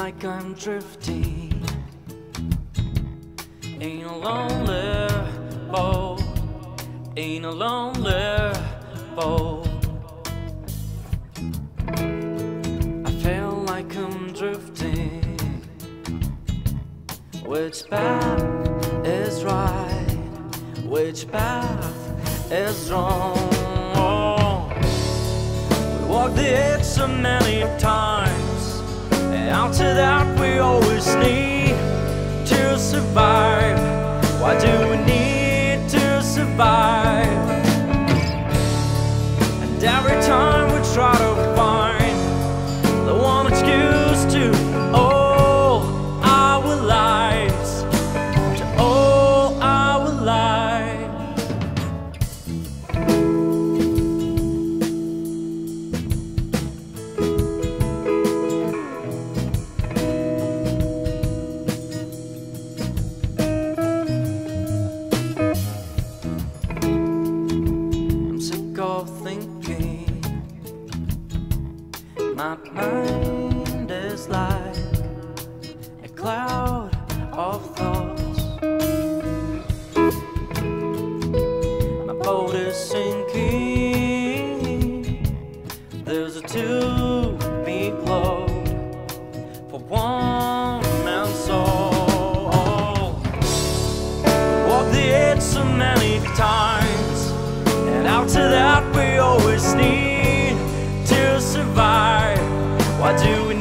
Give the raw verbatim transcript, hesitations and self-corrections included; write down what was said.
like I'm drifting in a lonely boat, in a lonely boat. I feel like I'm drifting. Which path is right? Which path is wrong? We walk the edge so many times, and after that we always need to survive. Why do we need to survive? And every time we try to find the one excuse to all our lives, to all our lives. Of thinking, my mind is like a cloud of thoughts. My boat is sinking. There's a too big load for one man's soul. Walk the edge so many times, and after that we always need to survive. Why do we